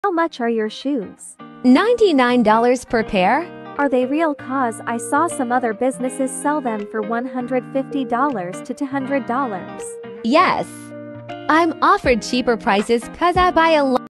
How much are your shoes? $99 per pair? Are they real? Cause I saw some other businesses sell them for $150 to $200. Yes. I'm offered cheaper prices cause I buy a lot.